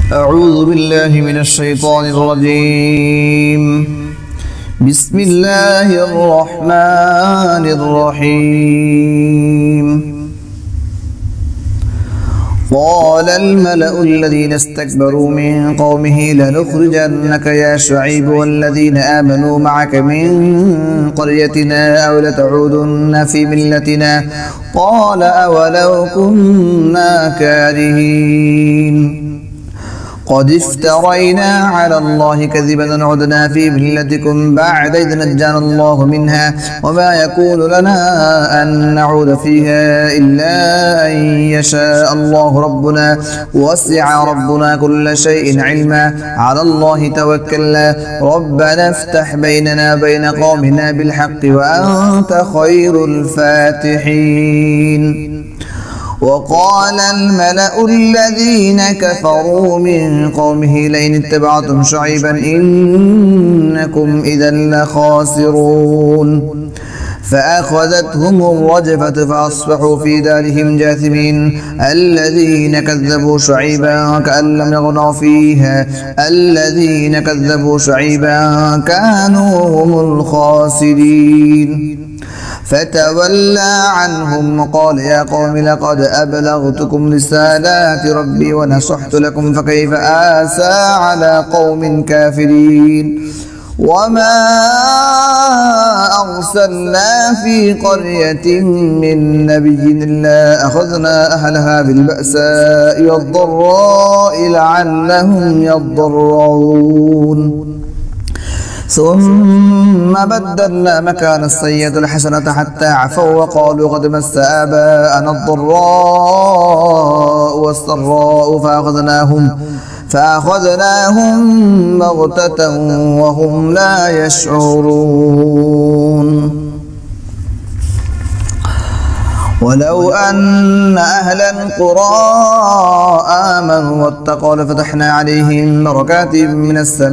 أعوذ بالله من الشيطان الرجيم. بسم الله الرحمن الرحيم. قال الملأ الذين استكبروا من قومه لنخرجنك يا شعيب والذين آمنوا معك من قريتنا أو لتعودن في ملتنا قال أولو كنا كارهين قد افترينا على الله كذبا أن عدنا في ملتكم بعد إذ نجانا الله منها وما يكون لنا أن نعود فيها إلا أن يشاء الله ربنا وسع ربنا كل شيء علما على الله توكلنا ربنا افتح بيننا وبين قومنا بالحق وأنت خير الفاتحين. وقال الملأ الذين كفروا من قومه لئن اتبعتم شعيبا إنكم إذا لخاسرون فأخذتهم الرجفة فأصبحوا في دارهم جاثمين الذين كذبوا شعيبا كأن لم يغنوا فيها الذين كذبوا شعيبا كانوا هم الخاسرين فتولى عنهم وقال يا قوم لقد أبلغتكم رسالات ربي ونصحت لكم فكيف آسى على قوم كافرين. وما أرسلنا في قرية من نبي إلا أخذنا أهلها بالبأساء والضراء لعلهم يضرعون ثم بدلنا مكان السيئة الحسنة حتى عفوا وقالوا قد مس آباءنا الضراء والسراء فأخذناهم بغتة وهم لا يشعرون. ولو أن أهل القرى آمنوا واتقوا لفتحنا عليهم بركات من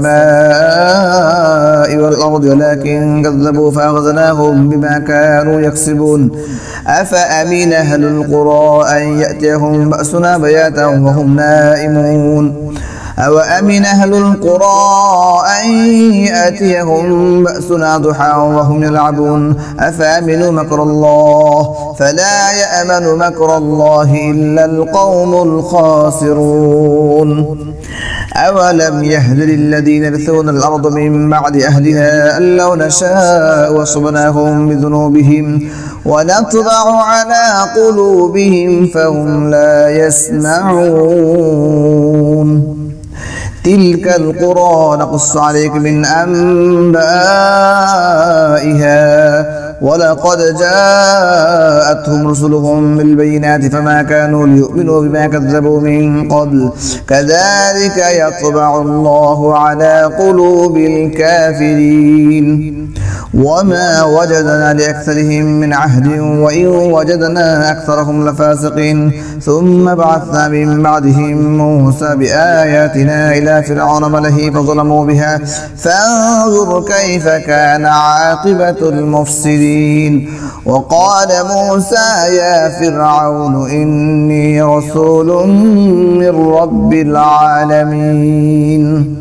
السماء والأرض ولكن كذبوا فأخذناهم بما كانوا يكسبون. أفأمن أهل القرى أن يأتيهم بأسنا بياتا وهم نائمون أوأمن أهل القرى أن يأتيهم بأسنا ضحى وهم يلعبون أفأمنوا مكر الله فلا يأمن مكر الله إلا القوم الخاسرون. أولم يهد للذين يرثون الأرض من بعد أهلها أن لو نشاء وصبناهم بذنوبهم ونطبع على قلوبهم فهم لا يسمعون. تلك القرى نقص عليك من أنبائها ولقد جاءتهم رسلهم بالبينات فما كانوا ليؤمنوا بما كذبوا من قبل كذلك يطبع الله على قلوب الكافرين. وما وجدنا لأكثرهم من عهد وإن وجدنا أكثرهم لفاسقين. ثم بعثنا من بعدهم موسى بآياتنا إلى فرعون ملئه فظلموا بها فانظر كيف كان عاقبة المفسدين. وقال موسى يا فرعون إني رسول من رب العالمين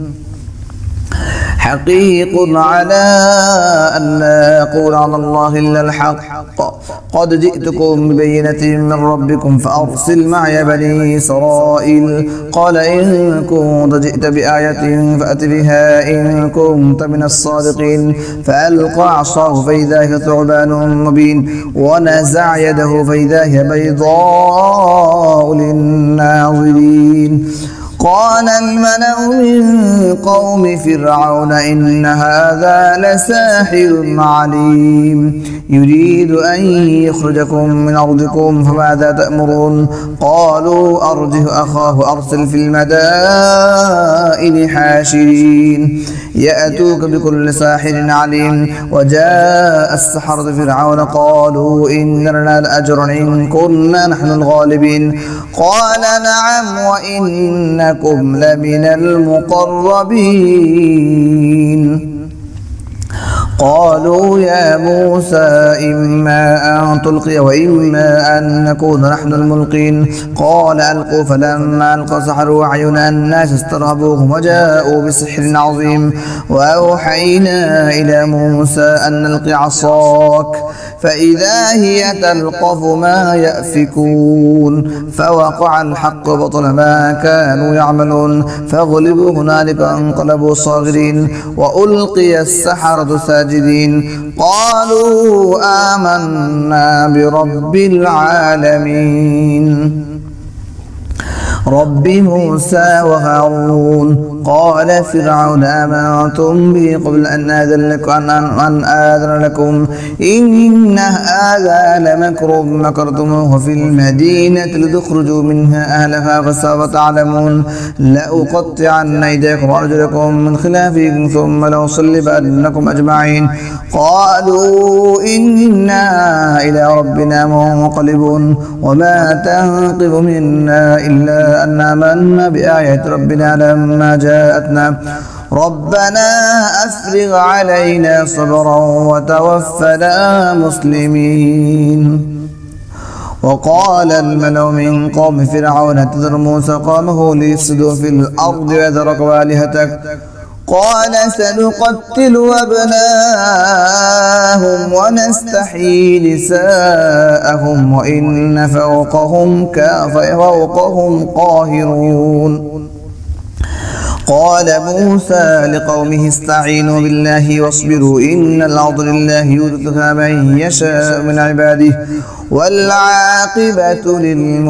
حقيق على أن لا أقول على الله إلا الحق قد جئتكم ببينة من ربكم فأرسل معي بني إسرائيل. قال إن كنت جئت بآية فأت بها إن كنت من الصادقين. فألقى عصاه فإذا هي ثعبان مبين ونزع يده فإذا هي بيضاء للناظرين. قال الملأ من قوم فرعون إن هذا لساحر عليم يريد أن يخرجكم من أرضكم فماذا تأمرون. قالوا أرجه أخاه أرسل في المدائن حاشرين يأتوك بكل ساحر عليم. وجاء السحرة فرعون قالوا إن لنا لأجرا إن كنا نحن الغالبين. قال نعم وإنكم لمن المقربين. قالوا يا موسى إما أن تلقي وإما أن نكون نحن الملقين. قال ألقوا، فلما ألقوا سحروا أعين الناس استرهبوهم وجاءوا بسحر عظيم. وأوحينا إلى موسى أن ألق عصاك فإذا هي تلقف ما يأفكون. فوقع الحق وبطل ما كانوا يعملون، فغلبوا هنالك وانقلبوا صاغرين. وألقي السحرة ساجدين، قالوا آمنا برب العالمين رب موسى وهارون. قال فرعون آمنتم به قبل أن آذن لكم إن هذا لمكر مكرتموه في المدينة لتخرجوا منها أهلها فسوف تعلمون. لأقطعن أيديكم وأرجلكم من خلاف ثم لأصلبنكم أجمعين. قالوا إنا إلى ربنا منقلبون. وما تنقم منا إلا أن آمنا بآيات ربنا لما جاءتنا ربنا أفرغ علينا صبرا وتوفنا مسلمين. وقال الملأ من قوم فرعون تذر موسى قومه ليفسدوا في الأرض ويذرك وآلهتك. قال سنقتل أبناءهم ونستحيي نساءهم وإن فوقهم قاهرون. قال موسى لقومه استعينوا بالله واصبروا إن الأرض لله يورثها من يشاء من عباده والعاقبة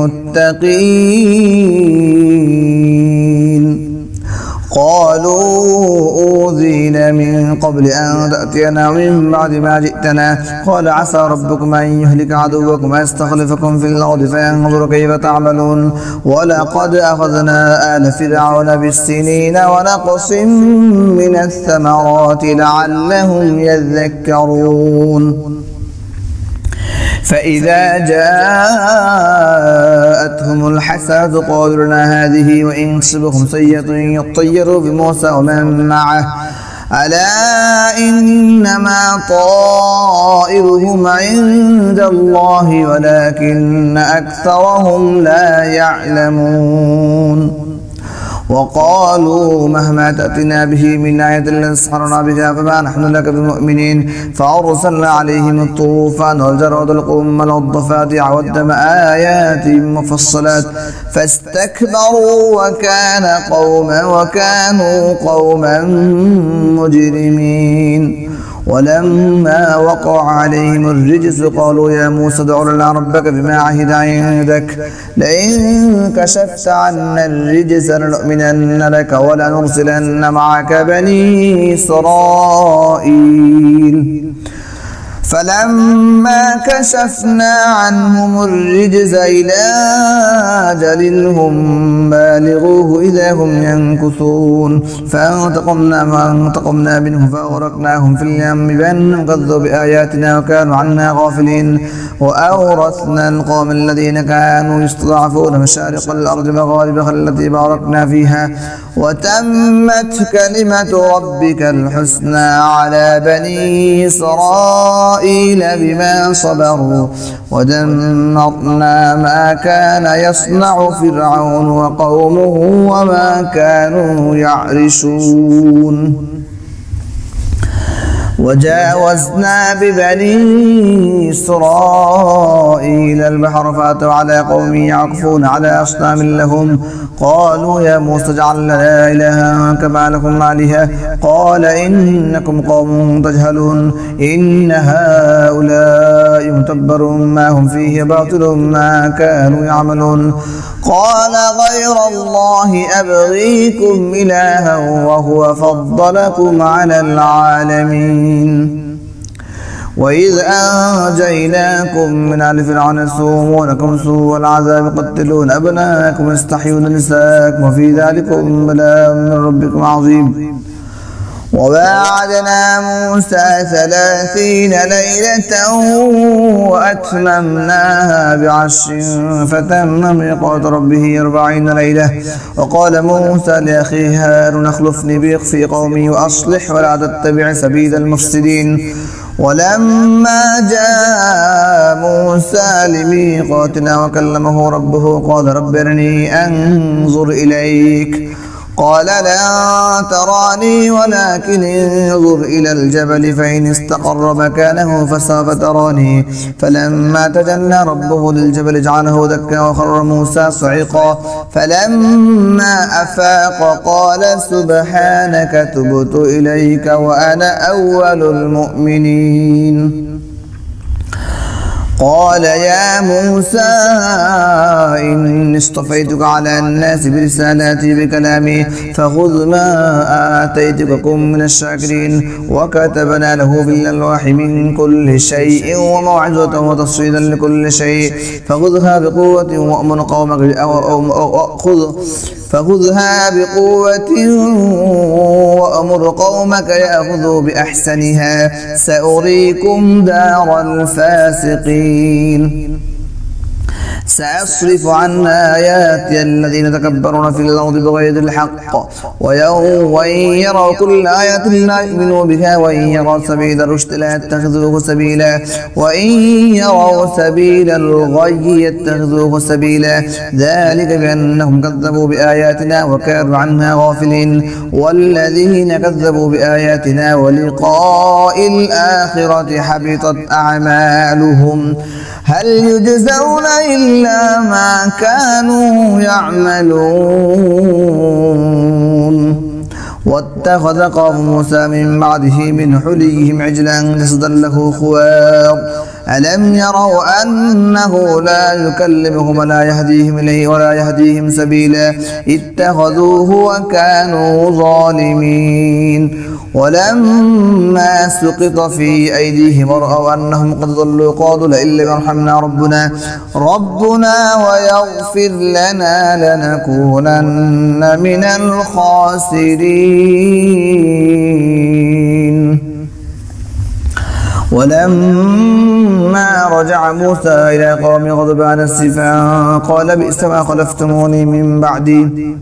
للمتقين. قالوا أوذينا من قبل أن تأتينا ومن بعد ما جئتنا. قال عسى ربكم أن يهلك عدوكم ويستخلفكم في الأرض فينظر كيف تعملون. ولقد أخذنا آل فرعون بالسنين ونقص من الثمرات لعلهم يذكرون. فإذا جاءتهم الحسنة قالوا لنا هذه وإن تصبهم سيئة يطيروا بموسى ومن معه ألا إنما طائرهم عند الله ولكن أكثرهم لا يعلمون. وقالوا مهما تأتنا به من آية لنسحرنا بها فما نحن لك بمؤمنين. فأرسلنا عليهم الطوفان والجراد والقمل والضفادع والدم آيات مفصلات فاستكبروا وكانوا قوما مجرمين. ولما وقع عليهم الرجس قالوا يا موسى ادع لنا ربك بما عهد عندك لئن كشفت عنا الرجس لنؤمنن لك ولنرسلن معك بني إسرائيل. فلما كشفنا عنهم الرجز إلى أجل هم بالغوه إذا هم ينكثون. فانتقمنا منهم فأغرقناهم في اليم بأنهم كذبوا بآياتنا وكانوا عنا غافلين. وأورثنا القوم الذين كانوا يستضعفون مشارق الأرض مغاربها التي باركنا فيها وتمت كلمة ربك الحسنى على بني إسرائيل بما صبروا ودمرنا ما كان يصنع فرعون وقومه وما كانوا يعرشون. وجاوزنا ببني إسرائيل البحر فأتوا على قوم يعكفون على أصنام لهم. قالوا يا موسى اجعل لنا إلها كما لكم آلهة. قال إنكم قوم تجهلون إن هؤلاء متبر ما هم فيه باطل ما كانوا يعملون. قال غير الله أبغيكم إلها وهو فضلكم على العالمين. وإذ أنجيناكم من آل فرعون يسومونكم سوء العذاب يقتلون أبناءكم ويستحيون نساءكم وفي ذلكم بلاء من ربكم عظيم. وواعدنا موسى 30 ليلة وأتممناها ب10 فتم ميقات ربه 40 ليلة. وقال موسى لأخيه هارون اخلفني في قومي وأصلح ولا تتبع سبيل المفسدين. ولما جاء موسى لميقاتنا وكلمه ربه قال رب أرني أنظر إليك قال لن تراني ولكن انظر إلى الجبل فإن استقر مكانه فسوف تراني. فلما تجلى ربه للجبل جعله دكا وخر موسى صعقا. فلما أفاق قال سبحانك تبت إليك وأنا أول المؤمنين. قال يا موسى إني اصطفيتك على الناس برسالاتي بكلامي فخذ ما آتيتك كن من الشاكرين. وكتبنا له في الألواح من كل شيء وموعظة وتفصيلا لكل شيء فخذها بقوة وأمر قومك وأمر قومك يأخذوا بأحسنها سأريكم دار الفاسقين. سأصرف عن آياتي الذين يتكبرون في الأرض بغير الحق وإن يروا كل آية لا يؤمنوا بها وإن يروا سبيل الرشد لا يتخذوه سبيلا وإن يروا سبيل الغي يتخذوه سبيلا. ذلك بأنهم كذبوا بآياتنا وكانوا عنها غافلين. والذين كذبوا بآياتنا ولقاء الآخرة حبطت أعمالهم هل يجزون إلا ما كانوا يعملون. واتخذ قوم موسى من بعده من حليهم عجلا جسدا له خوار ألم يروا أنه لا يكلمهم ولا يهديهم إليه ولا يهديهم سبيلا اتخذوه وكانوا ظالمين. ولما سقط في أيديهم رأوا أنهم قد ضلوا قالوا لئن لم يرحمنا ربنا ويغفر لنا لنكونن من الخاسرين. ولما رجع موسى إلى قومه غضبان أسفا قال بئس ما خلفتموني من بعدي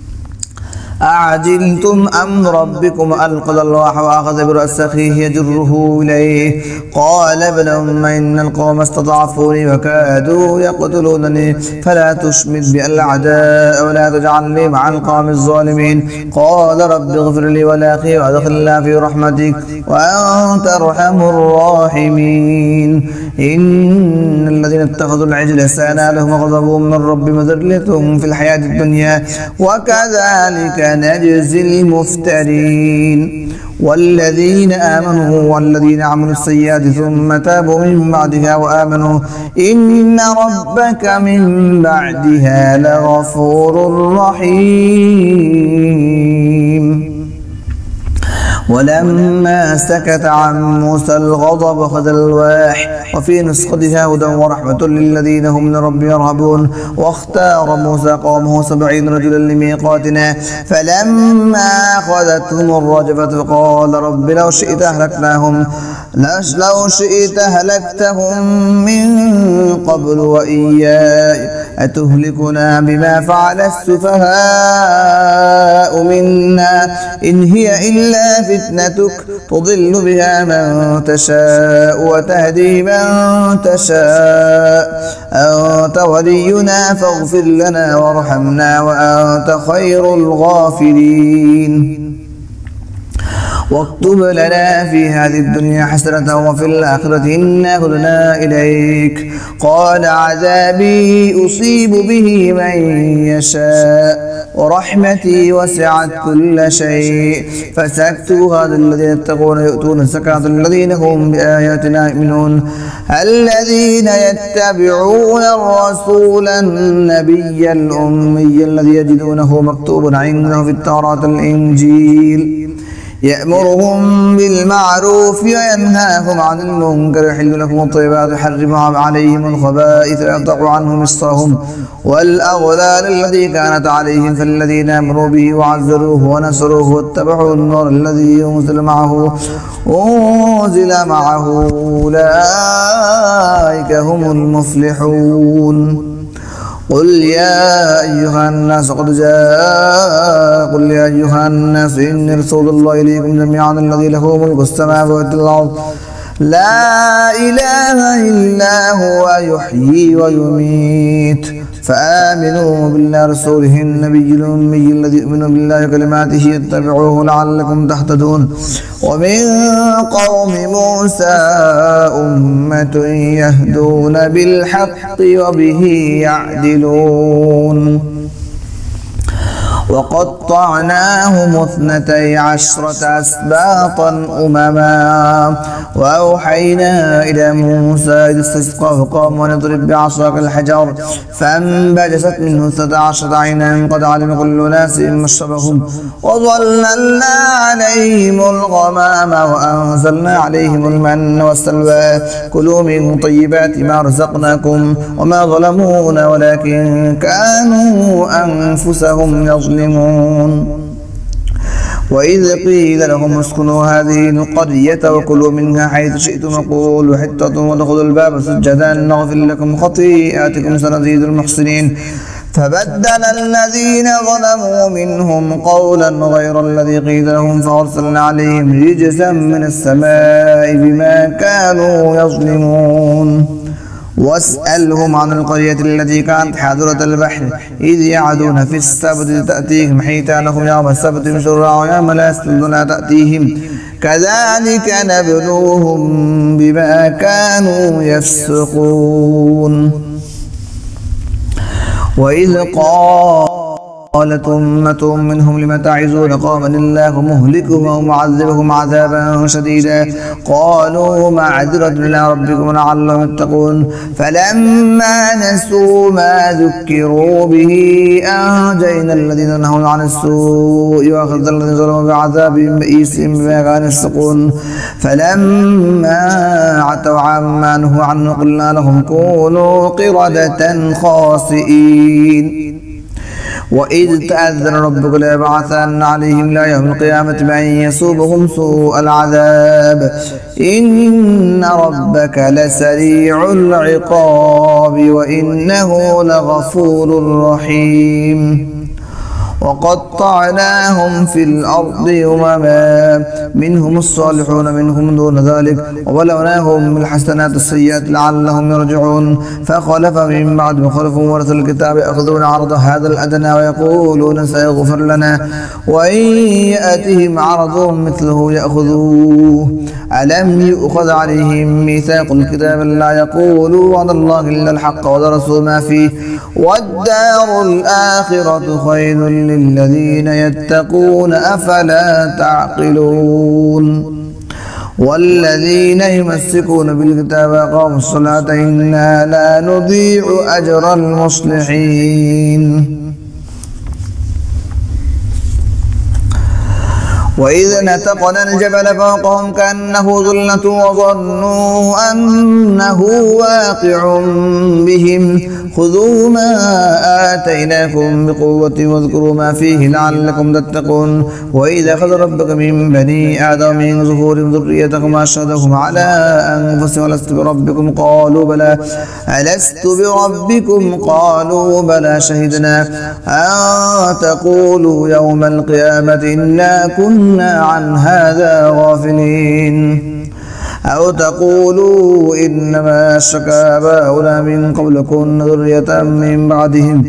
أعجلتم أمر ربكم ألقى الألواح وأخذ برأس أخيه يجره إليه قال ابن أم إن القوم استضعفوني وكادوا يقتلونني فلا تشمت بي الأعداء ولا تجعلني مع القوم الظالمين. قال رب اغفر لي ولأخي وأدخلنا في رحمتك وأنت أرحم الراحمين. إن الذين اتخذوا العجل سينالهم غضب من ربهم وذلتهم في الحياة الدنيا وكذلك نجزي المفترين. والذين آمنوا والذين عملوا السيئات ثم تابوا من بعدها وآمنوا إن ربك من بعدها لغفور رحيم. ولما سكت عن موسى الغضب أخذ الألواح وفي نسختها هدى ورحمة للذين هم لربهم يرهبون. واختار موسى قومه 70 رجلا لميقاتنا فلما أخذتهم الرجفة قال رب لو شئت هلكتهم من قبل وإياي أتهلكنا بما فعل السفهاء منا إن هي إلا فتنتك تضل بها من تشاء وتهدي من تشاء أنت ولينا فاغفر لنا وارحمنا وأنت خير الغافرين. واكتب لنا في هذه الدنيا حسنة وفي الآخرة إنا هدنا إليك. قال عذابي أصيب به من يشاء ورحمتي وسعت كل شيء فسأكتبها للذين يتقون يؤتون الزكاة الذين هم بآياتنا يؤمنون. الذين يتبعون الرسول النبي الأمي الذي يجدونه مكتوب عنده في التوراة الإنجيل يأمرهم بالمعروف وينهاهم عن المنكر ويحل لهم الطيبات ويحرم عليهم الخبائث ويضع عنهم إصرهم والأغلال التي كانت عليهم فالذين آمنوا به وعزروه ونصروه واتبعوا النور الذي أنزل معه أولئك هم المفلحون. قل يا أيها الناس إني رسول الله إليكم جميعا الذي له ملك السماوات والأرض لا إله إلا هو يحيي ويميت فآمنوا بالله رسوله النبي الأمي الذي يؤمن بالله وكلماته اتبعوه لعلكم تهتدون. ومن قوم موسى أمة يهدون بالحق وبه يعدلون. وقطعناهم 12 أسباطا أمما وأوحينا إلى موسى إذ استسقى فقام ونضرب بعصاك الحجر فانبجست منه 12 عينا قد علم كل أناس مشربهم وظللنا عليهم الغمام وأنزلنا عليهم المن والسلوى كلوا من طيبات ما رزقناكم وما ظلمونا ولكن كانوا أنفسهم يظلمون. وإذ قيل لهم اسكنوا هذه القرية وكلوا منها حيث شئتم وقولوا حطة وادخلوا الباب سجدا نغفر لكم خطيئاتكم سنزيد المحسنين فبدل الذين ظلموا منهم قولا غير الذي قيل لهم فأرسلنا عليهم رجزا من السماء بما كانوا يظلمون. واسألهم عن القرية التي كانت حاضرة البحر إذ يعدون في السبت تأتيهم حيتانهم يوم السبت شرعا ويوم لا يسبت لا تأتيهم كذلك نبلوهم بما كانوا يفسقون. وإذ قالت أمة منهم لم تعظون قوما الله مهلكهم أو معذبهم عذابا شديدا قالوا معذرة إلى ربكم لعلهم يتقون فلما نسوا ما ذكروا به أنجينا الذين نهوا عن السوء وأخذنا الذين ظلموا بعذاب بئيس بما كانوا يفسقون فلما عتوا عما نهوا عنه قلنا لهم كونوا قردة خاسئين. وإذ تأذن ربك ليبعثن عليهم إلى يوم القيامة من يسومهم سوء العذاب إن ربك لسريع العقاب وإنه لغفور رحيم. وقطعناهم في الأرض أمما منهم الصالحون منهم دون ذلك وبلوناهم بالحسنات السيئات لعلهم يرجعون فخلف من بعد ما خلفوا ورثوا الكتاب يأخذون عرض هذا الأدنى ويقولون سيغفر لنا وإن يأتهم عرض مثله يأخذوه ألم يؤخذ عليهم ميثاق الكتاب لا يقولوا على الله إلا الحق ودرسوا ما فيه والدار الآخرة خير للذين يتقون أفلا تعقلون. والذين يمسكون بالكتاب وأقاموا الصلاة إنا لا نضيع أجر المصلحين. وإذ نتقنا الجبل فوقهم كأنه ظلة وظنوا أنه واقع بهم خذوا ما آتيناكم بقوة واذكروا ما فيه لعلكم تتقون. وإذا أخذ ربك من بني آدم من ظهورهم ذريتهم وأشهدهم على أنفسهم ألست بربكم قالوا بلى ألست بربكم قالوا بلى شهدنا أن تقولوا يوم القيامة إنا كنا عن هذا غافلين أو تقولوا إنما أشرك آباؤنا من قبل كنا ذرية من بعدهم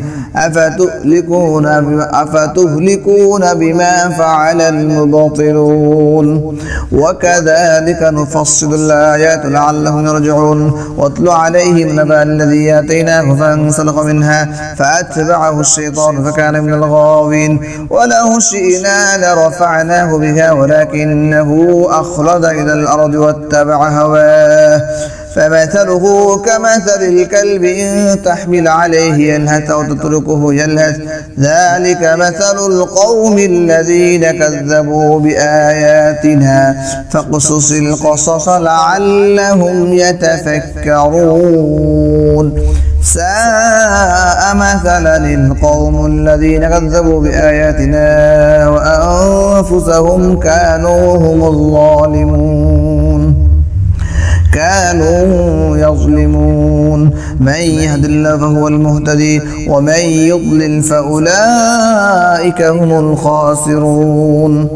أفتهلكون بما فعل المبطلون وكذلك نفصل الآيات لعلهم يرجعون. واتل عليهم نبأ الذي آتيناه فانسلخ منها فأتبعه الشيطان فكان من الغاوين ولو شئنا لرفعناه بها ولكنه أخلد إلى الأرض واتبع هواه فمثله كمثل الكلب إن تحمل عليه يلهث أو تتركه يلهث ذلك مثل القوم الذين كذبوا بآياتنا فاقصص القصص لعلهم يتفكرون ساء مثلا القوم الذين كذبوا بآياتنا وأنفسهم كانوا هم الظالمون كانوا يظلمون من يهد الله فهو المهتدي ومن يضلل فأولئك هم الخاسرون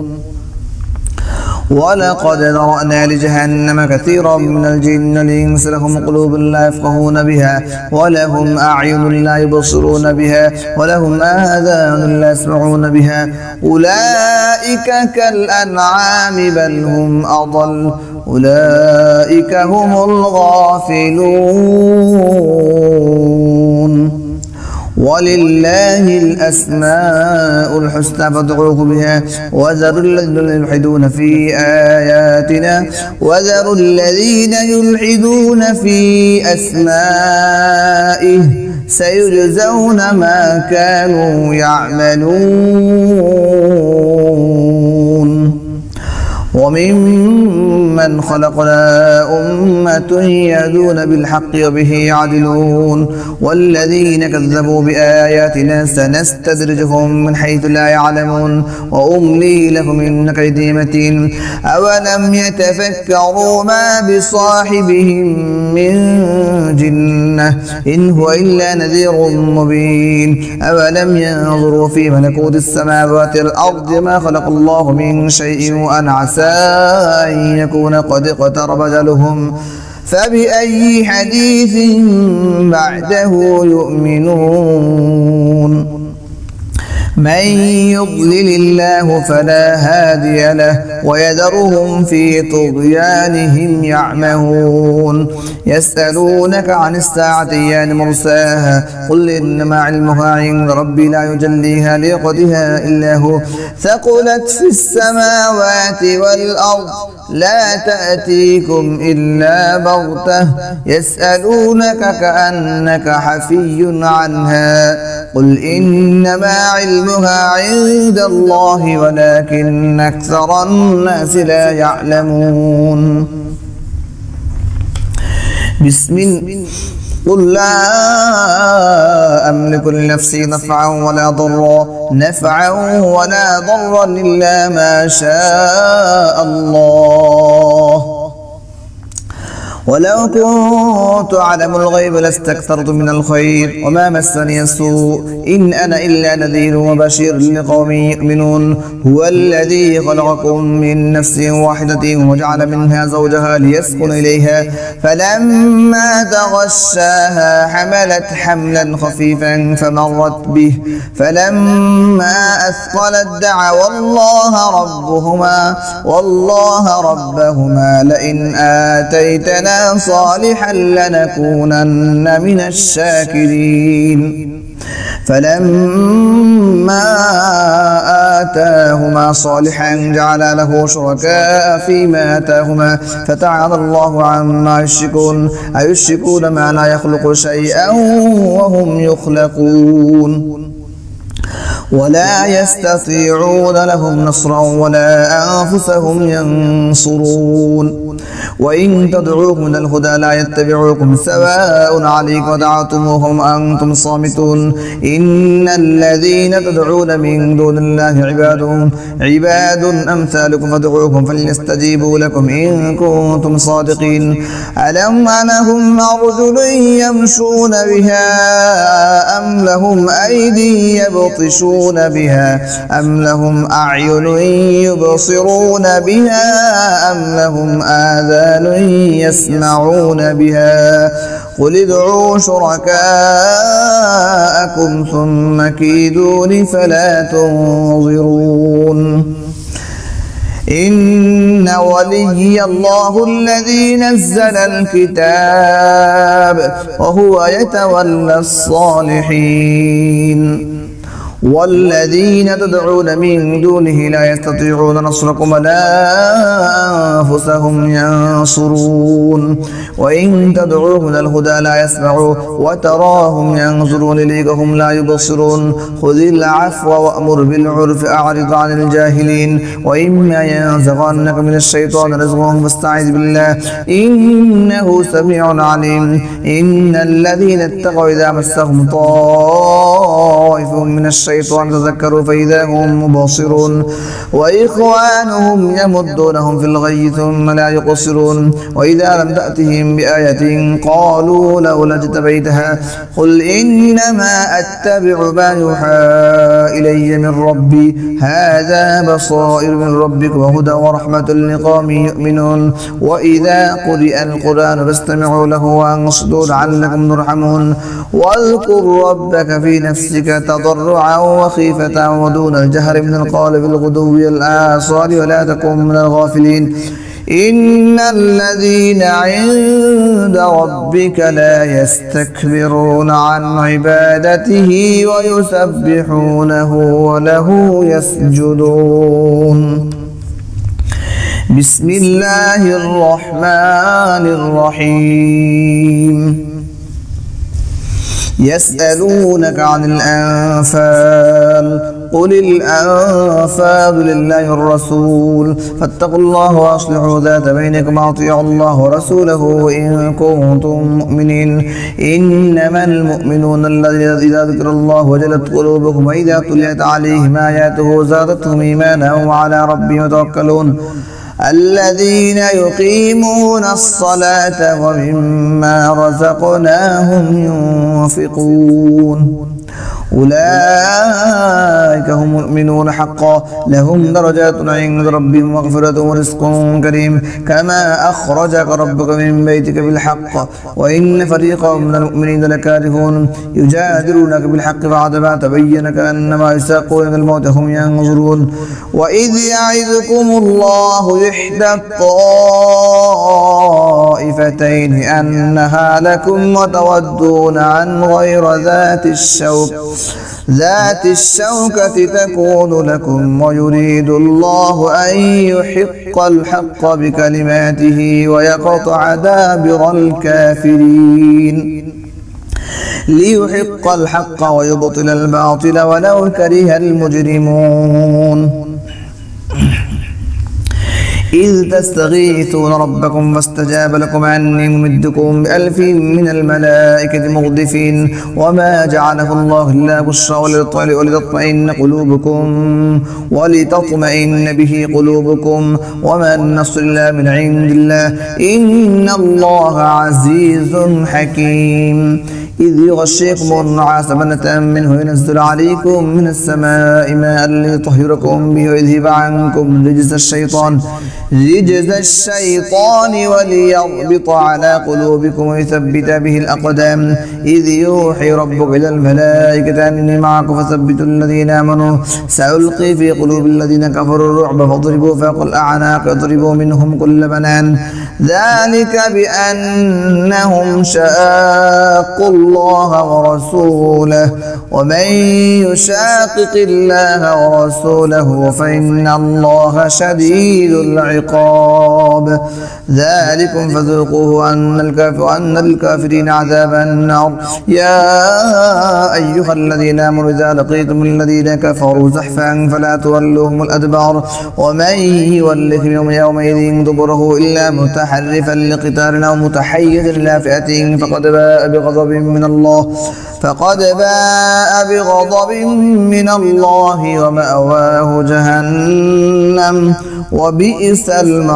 ولقد ذرأنا لجهنم كثيرا من الجن والإنس لهم قلوب لا يفقهون بها ولهم أعين لا يبصرون بها ولهم آذان لا يسمعون بها أولئك كالأنعام بل هم أضل أولئك هم الغافلون ولله الأسماء الحسنى فادعوه بها وذروا الذين يلحدون في آياتنا وذروا الذين يلحدون في أسمائه سيجزون ما كانوا يعملون وممن خلقنا أمة يهدون بالحق وبه يعدلون والذين كذبوا بآياتنا سنستدرجهم من حيث لا يعلمون وأملي لهم إن كيدي متين أولم يتفكروا ما بصاحبهم من جنة إن هو إلا نذير مبين أولم ينظروا في ملكوت السماوات والأرض ما خلق الله من شيء وأن عسى أن يكون قد اقترب أجلهم فبأي حديث بعده يؤمنون من يضلل الله فلا هادي له ويذرهم في طغيانهم يعمهون يسألونك عن الساعة أيان مرساها قل إنما علمها عند ربي لا يجليها لوقتها إلا هو ثقلت في السماوات والأرض لا تأتيكم إلا بغتة يسألونك كأنك حفي عنها قل إنما علمها عند الله ولكن أكثر الناس لا يعلمون قل لا أملك لنفسي نفعا ولا ضرا إلا ما شاء الله ولو كنت أعلم الغيب لاستكثرت من الخير وما مسني السوء إن أنا إلا نذير وبشير لقوم يؤمنون هو الذي خلقكم من نفس واحدة وجعل منها زوجها ليسكن إليها فلما تغشاها حملت حملا خفيفا فمرت به فلما أثقلت دعوا الله ربهما لئن آتيتنا صالحا لنكونن من الشاكرين فلما آتاهما صالحا جعل له شركاء فيما آتاهما فتعالى الله عما يشركون ما لا يخلق شيئا وهم يخلقون ولا يستطيعون لهم نصرا ولا أنفسهم ينصرون وإن تدعوهم من الهدى لا يتبعوكم سواء عليكم دعوتموهم أنتم صامتون إن الذين تدعون من دون الله عباد أمثالكم فادعوهم فليستجيبوا لكم إن كنتم صادقين ألم لهم أرجل يمشون بها أم لهم أيدي يبطشون بها أم لهم أعين يبصرون بها أم لهم آذان يسمعون بها قل ادعوا شركاءكم ثم كيدون فلا تنظرون إن ولي الله الذي نزل الكتاب وهو يتولى الصالحين والذين تدعون من دونه لا يستطيعون نصركم ولا أنفسهم ينصرون وإن تدعوهم إلى الهدى لا يسمعوا وتراهم ينظرون إليك هم لا يبصرون خذ العفو وأمر بالعرف أعرض عن الجاهلين وإما ينزغنك من الشيطان نزغ فاستعذ بالله إنه سميع عليم إن الذين اتقوا إذا مسهم طائف من الشيطان تذكروا فإذا هم مبصرون وإخوانهم يمدونهم في الغي ثم لا يقصرون وإذا لم تأتهم بآية قالوا لولا اجتبيتها قل إنما أتبع ما يوحى إلي من ربي هذا بصائر من ربك وهدى ورحمة لقوم يؤمنون وإذا قرئ القرآن فاستمعوا له وأنصتوا لعلكم ترحمون واذكر ربك في نفسك تضرعا وخيفة ودون الجهر من القول بالغدو والآصال ولا تكن من الغافلين إن الذين عند ربك لا يستكبرون عن عبادته ويسبحونه وله يسجدون بسم الله الرحمن الرحيم يسألونك عن الأنفال قل الأنفال لله الرسول فاتقوا الله وأصلحوا ذات بينكم وأطيعوا الله ورسوله إن كنتم مؤمنين إنما المؤمنون الذين إذا ذكر الله وجلت قلوبهم وإذا تليت عليهم آياته زادتهم إيمانا وعلى ربهم يتوكلون الذين يقيمون الصلاة ومما رزقناهم ينفقون أولئك هم المؤمنون حقا لهم درجات عند ربهم مغفرة ورزق كريم كما أخرجك ربك من بيتك بالحق وإن فريقا من المؤمنين لكارهون يجادلونك بالحق بعدما تبين كأنما يساقون إلى الموت هم ينظرون وإذ يعظكم الله إحدى الطائفتين أنها لكم وتودون عن غير ذات الشوكة تكون لكم ويريد الله أن يحق الحق بكلماته ويقطع دابر الكافرين ليحق الحق ويبطل الباطل ولو كره المجرمون إذ تستغيثون ربكم فاستجاب لكم أني ممدكم بألف من الملائكة مردفين وما جعله الله إلا بشرى ولتطمئن به قلوبكم وما النصر إلا من عند الله إن الله عزيز حكيم إذ يغشيكم النعاس أمنة منه ينزل عليكم من السماء ماء ليطهركم به ويذهب عنكم رجز الشيطان وليربط على قلوبكم ويثبت به الأقدام إذ يوحي ربك إلى الملائكة أني معكم فثبتوا الذين آمنوا سألقي في قلوب الذين كفروا الرعب فاضربوا فوق الأعناق اضربوا منهم كل بنان ذلك بأنهم شاقوا الله ورسوله ومن يشاقق الله ورسوله فإن الله شديد العقاب ذلكم فذوقوه أن الكافرين عذاب النار يا أيها الذين آمنوا إذا لقيتم الذين كفروا زحفا فلا تولوهم الأدبار ومن يولهم يومئذ دبره إلا متحرفا لقتال أو متحيزا إلى فئة فقد باء بغضب من الله ومأواه جهنم وبئس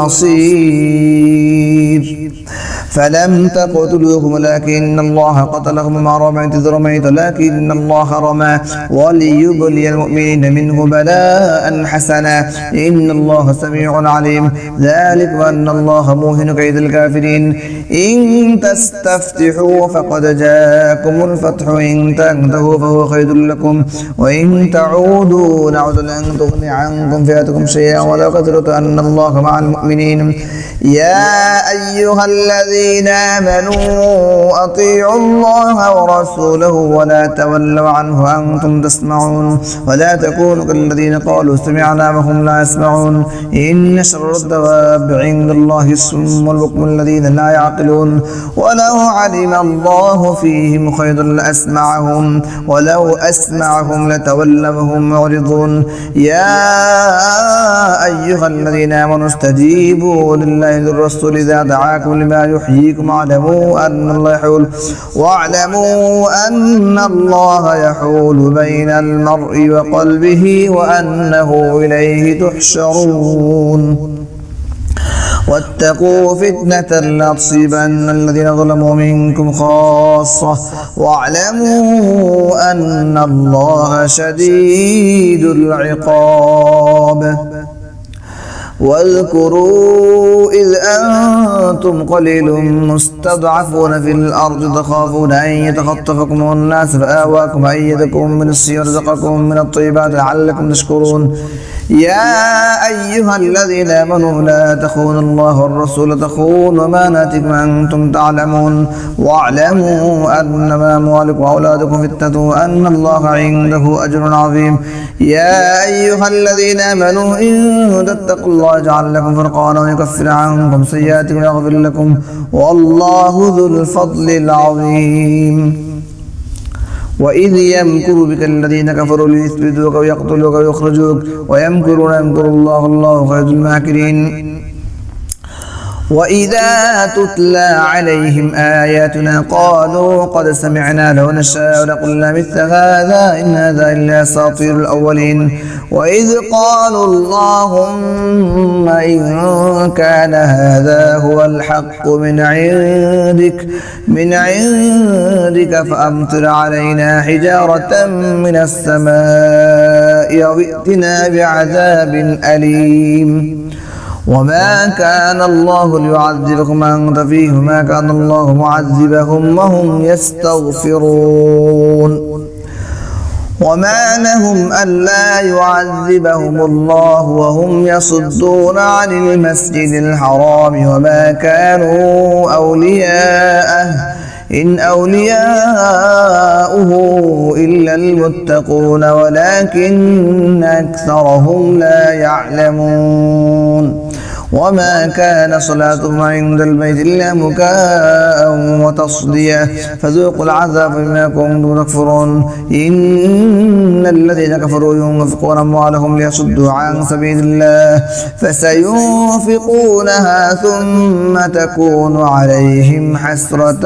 المصير فلم تقتلوهم ولكن الله قتلهم وما رميت إذ رميت لكن الله رمى وليبلي المؤمنين منه بلاء حسنا إن الله سميع عليم ذلك وأن الله موهن كيد الكافرين إن تستفتحوا فقد جاءكم الفتح إن تنتهوا فهو خير لكم وإن تعودوا نعد لن تغني عنكم فئتكم شيئا ولو قدرت أن الله مع المؤمنين يا أيها الذين الذين آمنوا أطيعوا الله ورسوله ولا تولوا عنه وأنتم تسمعون ولا تكونوا كالذين قالوا سمعنا وهم لا يسمعون إن شر الدواب عند الله الصم والبكم الذين لا يعقلون ولو علم الله فيهم خيرا لأسمعهم ولو أسمعهم لتولوا وهم معرضون يا أيها الذين آمنوا استجيبوا لله والرسول إذا دعاكم لما يحييكم واعلموا أن الله يحول بين المرء وقلبه وأنه إليه تحشرون واتقوا فتنة لا تصيبن الذين ظلموا منكم خاصة واعلموا أن الله شديد العقاب واذكروا إذ أنتم قليل مستضعفون في الأرض تخافون أن يتخطفكم الناس فآواكم وأيدكم من الصيام ورزقكم من الطيبات لعلكم تشكرون يا أيها الذين آمنوا لا تخونوا الله والرسول تخونوا أماناتكم وأنتم تعلمون واعلموا أنما أموالكم وأولادكم فتنة وأن الله عنده أجر عظيم يا أيها الذين آمنوا إن تتقوا الله يجعل لكم فرقانا ويكفر عنكم سيئاتكم ويغفر لكم والله ذو الفضل العظيم وإذ يمكر بك الذين كفروا ليثبتوك ويقتلوك ويخرجوك ويمكرون يمكر الله والله خير الماكرين وإذا تتلى عليهم آياتنا قالوا قد سمعنا لو نشاء لقلنا مثل هذا إن هذا إلا أساطير الأولين وإذ قالوا اللهم إن كان هذا هو الحق من عندك فأمطر علينا حجارة من السماء أو ائتنا بعذاب أليم وما كان الله ليعذبكم وأنت فيهم وما كان الله معذبهم وهم يستغفرون وما لهم ألا يعذبهم الله وهم يصدون عن المسجد الحرام وما كانوا أولياءه إن أولياؤه إلا المتقون ولكن أكثرهم لا يعلمون وما كان صلاتهم عند البيت إلا مكاء وتصدية فذوقوا العذاب بما كنتم تكفرون إن الذين كفروا ينفقون أموالهم ليصدوا عن سبيل الله فسينفقونها ثم تكون عليهم حسرة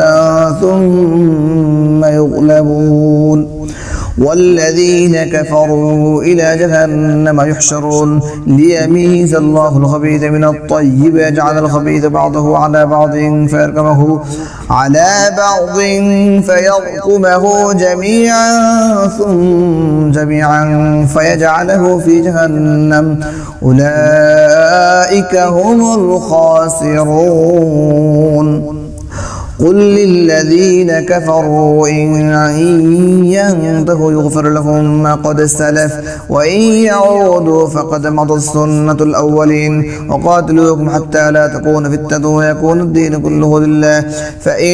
ثم يغلبون والذين كفروا إلى جهنم يحشرون ليميز الله الخبيث من الطيب ويجعل الخبيث بعضه على بعض فيركمه جميعا فيجعله في جهنم أولئك هم الخاسرون قل للذين كفروا إن ينتهوا يغفر لهم ما قد سلف وإن يعودوا فقد مضت سنة الأولين وقاتلوكم حتى لا تكون فتنة ويكون الدين كله لله فإن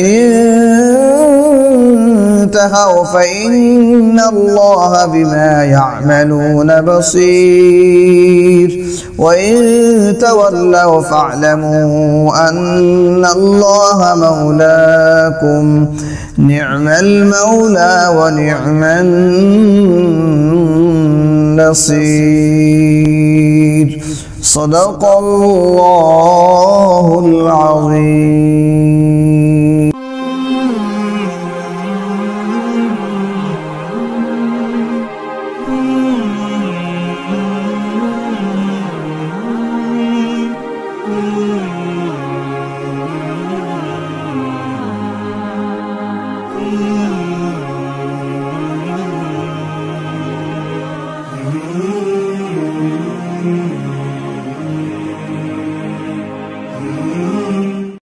انتهوا فإن الله بما يعملون بصير وإن تولوا فاعلموا أن الله مولاكم نعم المولى ونعم النصير صدق الله العظيم.